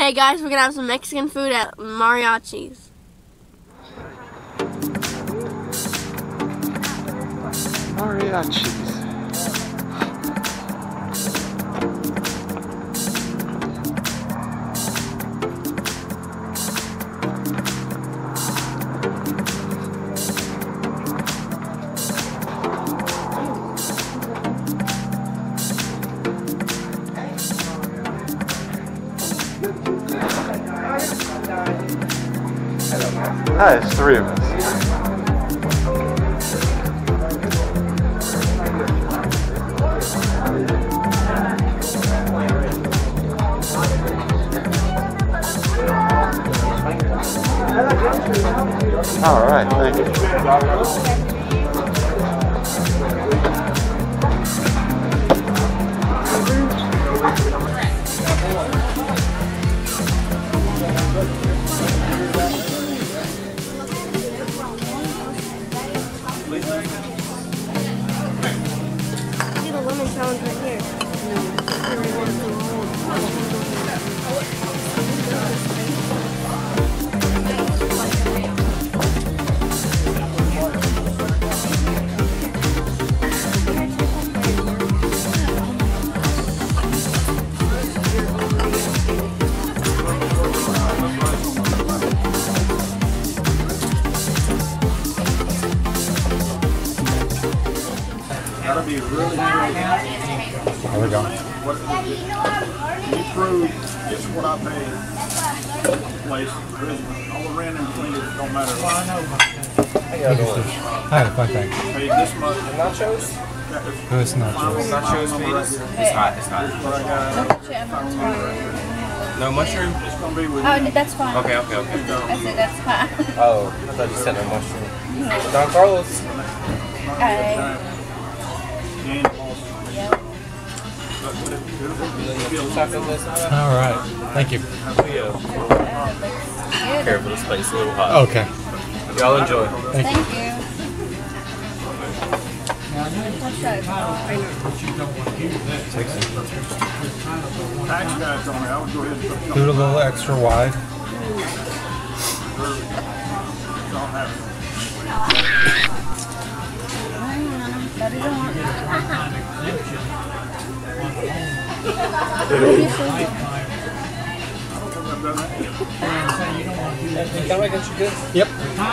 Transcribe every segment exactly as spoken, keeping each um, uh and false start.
Hey guys, we're gonna have some Mexican food at Mariachi's. Mariachis. Hi, it's three of us. All right, thank you. See the lemon challenge right here. That'll be really good. There we go. What you prove it's what I paid. Place, all the rent and clean it don't matter. Well, I know. How you doing? Hi, fine, thanks. Paid this much. Nachos? No, it's nachos. Nachos, please. It's hot, it's hot. But I got No mushroom? it's gonna be with Oh, that's fine. Okay, okay, okay. I said that's fine. Oh, I thought you said no mushroom. Don Carlos. Alright. All right, thank you. Careful, this place is a little hot. Okay. Y'all enjoy. Thank you. Thank you. tax guy told me I would go ahead and put Do it a little extra wide. don't have it. Can I get you good? Yep.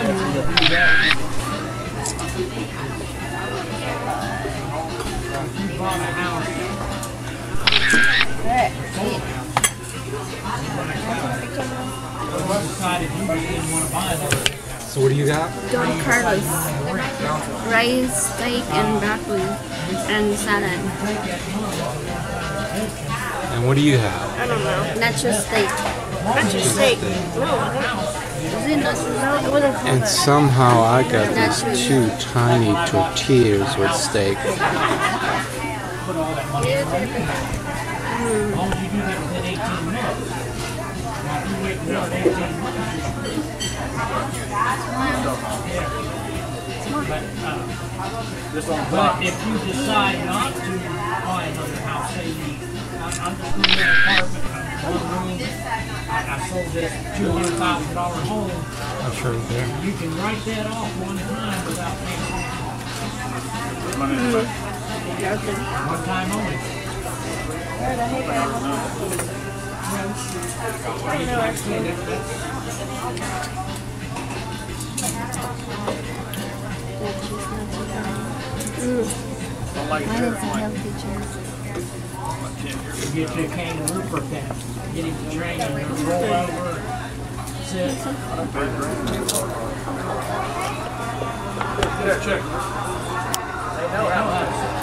So what do you got? Don Carlos. Rice, steak, and broccoli, and salad. And what do you have? I don't know. Nacho steak. Nacho steak. No, I don't. Was it nacho? No, it wasn't called And that. somehow I got these two tiny tortillas with steak. But if you decide not to buy another house, say you, I'm, I'm just going to get an apartment, one room, I, I sold this two hundred thousand dollar home, I'm sure you do. you can write that off one time without paying taxes. One time only. Don't like it. You get you a kangaroo for that. Get him to train and roll over, sit. Yeah, check. They know how to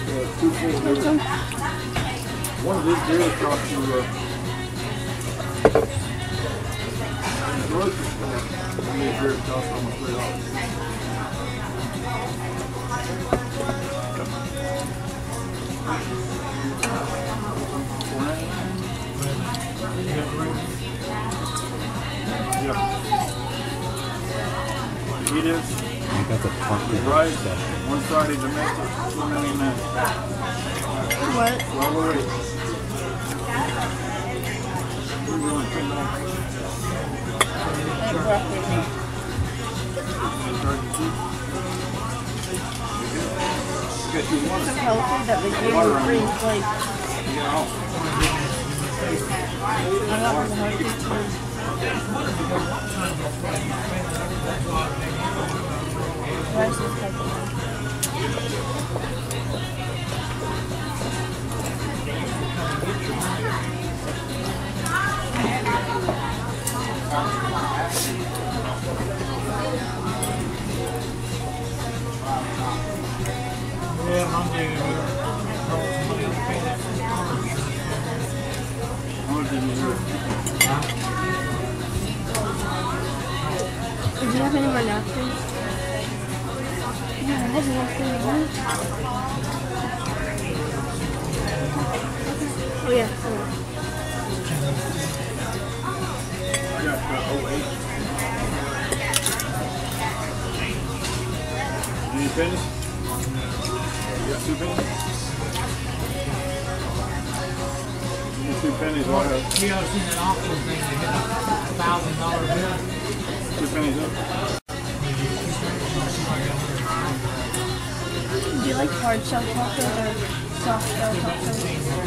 One of these deer cost you uh, grocery store, I mean, beer costs almost three dollars. Yeah. It is. I got the talking Right. stuff. One Friday domestic, two ninety-nine. What? Well, wait. We're going ten dollars. And broccoli. Get you one. Some healthy that was really green plate. Yeah. I got one healthy too. Rice is healthy. Yeah, Monday we were brought somebody else pay that for the car insurance. How much did you hear? Did you have any more napkins? Yeah, I had napkins. Oh yeah. I got uh, oh eight. Any pennies? You got two pennies? Any two pennies? What? You ever seen that auction thing, they hit a thousand dollar bill? Two pennies up? Do you like hard shell chocolate or soft shell chocolate?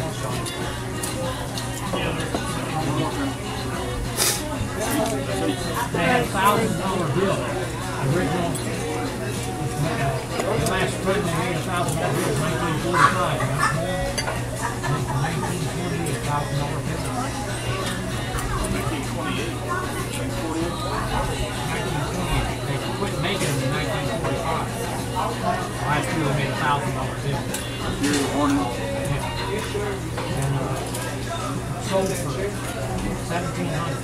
They had a thousand dollar bill, original. The last print they made a thousand dollar bill was nineteen forty-five. nineteen forty-eight, a thousand dollar bill. nineteen twenty-eight. nineteen forty-eight. nineteen twenty-eight. They quit making them in nineteen forty-five. Last year they made a thousand dollar bill. You're one. Yeah. And uh, sold for seventeen hundred.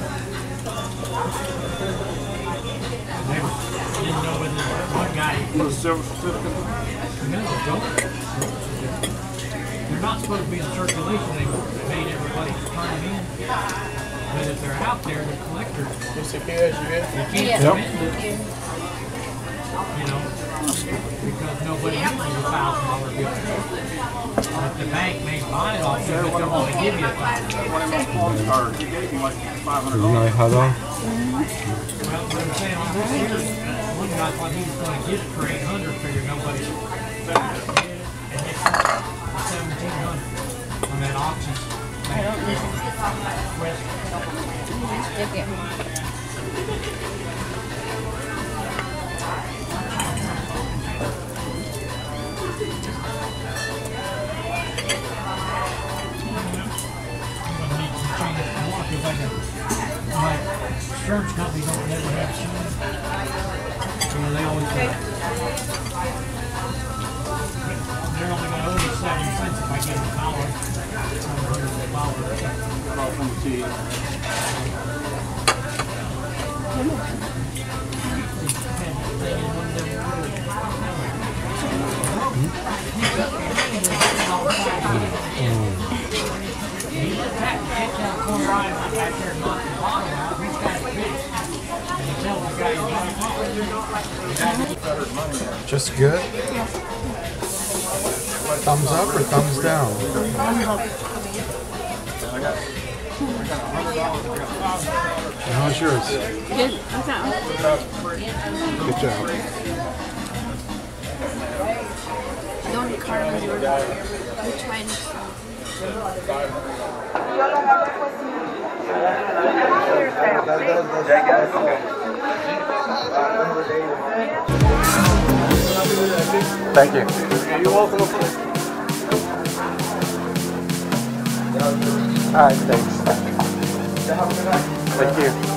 They were, didn't know whether one guy. Little silver certificate. No, don't. They're not supposed to be in circulation anymore. They made everybody turn them in. But if they're out there, the collectors, you can't Yeah. spend it. You know, because nobody uses a thousand dollar bill. But the bank may buy it off you, but they'll only give you a thousand. One of my phone cards, he gave me like five hundred You know dollars. how long? Well, what I'm saying on this here, one guy thought he was going to get it for eight hundred, figured nobody would spend it. And it's seventeen hundred on that auction. I don't need to stick it. My insurance company don't never have shoes. You know, they always have. They're only going to owe me seventy cents if I give them a dollar. I'm here for a dollar. Got off on the tee. Just good? Thumbs up or thumbs down? And how's yours? Good. Okay. Good job. Don't carve your daughter. Which one? Thank you. You're welcome. All right, thanks. Thank you.